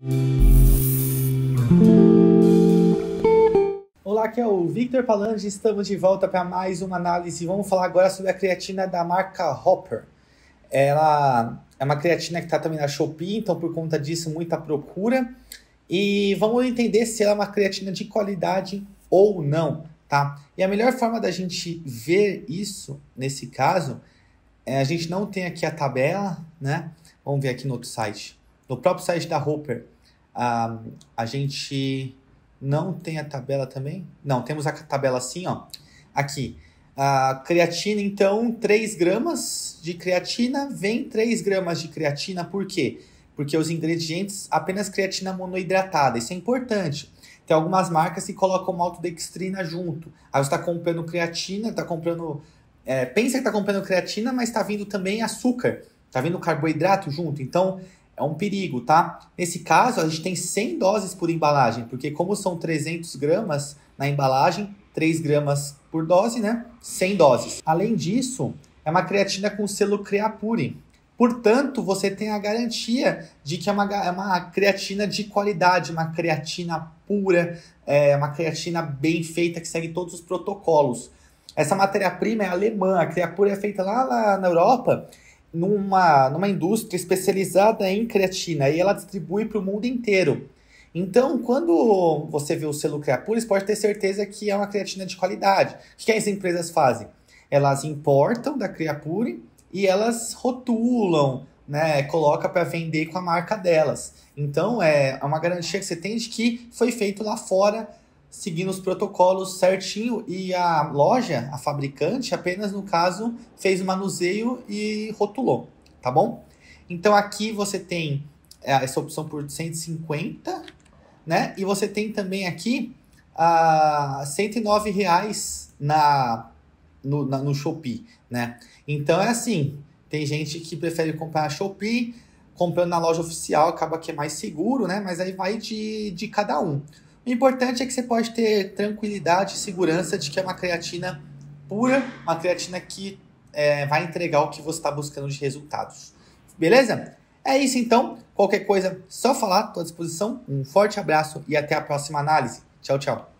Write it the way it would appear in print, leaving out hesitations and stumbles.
Olá, aqui é o Victor Palange, estamos de volta para mais uma análise. Vamos falar agora sobre a creatina da marca Hopper. Ela é uma creatina que está também na Shopee, então por conta disso muita procura. E vamos entender se ela é uma creatina de qualidade ou não, tá? E a melhor forma da gente ver isso, nesse caso, a gente não tem aqui a tabela, né? Vamos ver aqui no outro site. No próprio site da Hopper, a gente não tem a tabela também? Não, temos a tabela assim, ó. Aqui, a creatina, então, 3 gramas de creatina, vem 3 gramas de creatina, por quê? Porque os ingredientes, apenas creatina monoidratada, isso é importante. Tem algumas marcas que colocam maltodextrina junto. Aí você está comprando creatina, está comprando... pensa que está comprando creatina, mas está vindo também açúcar, está vindo carboidrato junto, então é um perigo, tá? Nesse caso, a gente tem 100 doses por embalagem, porque como são 300 gramas na embalagem, 3 gramas por dose, né? 100 doses. Além disso, é uma creatina com selo Creapure. Portanto, você tem a garantia de que é uma creatina de qualidade, uma creatina pura, uma creatina bem feita, que segue todos os protocolos. Essa matéria-prima é alemã, a Creapure é feita lá na Europa, numa indústria especializada em creatina, e ela distribui para o mundo inteiro. Então, quando você vê o selo Creapure, você pode ter certeza que é uma creatina de qualidade. O que as empresas fazem? Elas importam da Creapure e elas rotulam, né, coloca para vender com a marca delas. Então, é uma garantia que você tem de que foi feito lá fora, seguindo os protocolos certinho, e a loja, a fabricante, apenas no caso, fez o manuseio e rotulou, tá bom? Então aqui você tem essa opção por 150, né? E você tem também aqui R$109 no Shopee, né? Então é assim, tem gente que prefere comprar na Shopee, comprando na loja oficial acaba que é mais seguro, né? Mas aí vai de cada um. O importante é que você pode ter tranquilidade e segurança de que é uma creatina pura, uma creatina que vai entregar o que você está buscando de resultados. Beleza? É isso então. Qualquer coisa, só falar, estou à disposição. Um forte abraço e até a próxima análise. Tchau, tchau.